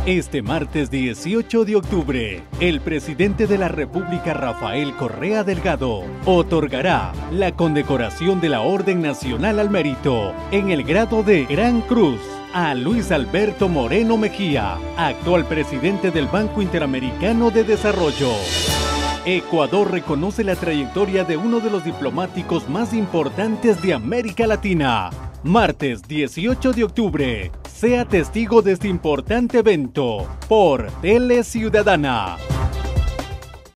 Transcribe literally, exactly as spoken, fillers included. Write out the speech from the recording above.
Este martes dieciocho de octubre, el presidente de la República, Rafael Correa Delgado, otorgará la condecoración de la Orden Nacional al Mérito en el grado de Gran Cruz a Luis Alberto Moreno Mejía, actual presidente del Banco Interamericano de Desarrollo. Ecuador reconoce la trayectoria de uno de los diplomáticos más importantes de América Latina. Martes dieciocho de octubre, sea testigo de este importante evento por Tele Ciudadana.